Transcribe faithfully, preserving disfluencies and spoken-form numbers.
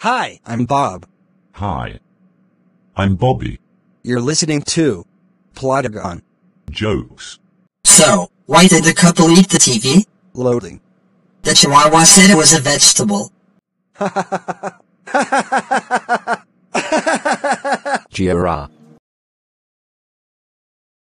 Hi, I'm Bob. Hi. I'm Bobby. You're listening to Plotagon Jokes. So, why did the couple eat the T V? Loading. The Chihuahua said it was a vegetable. Giera.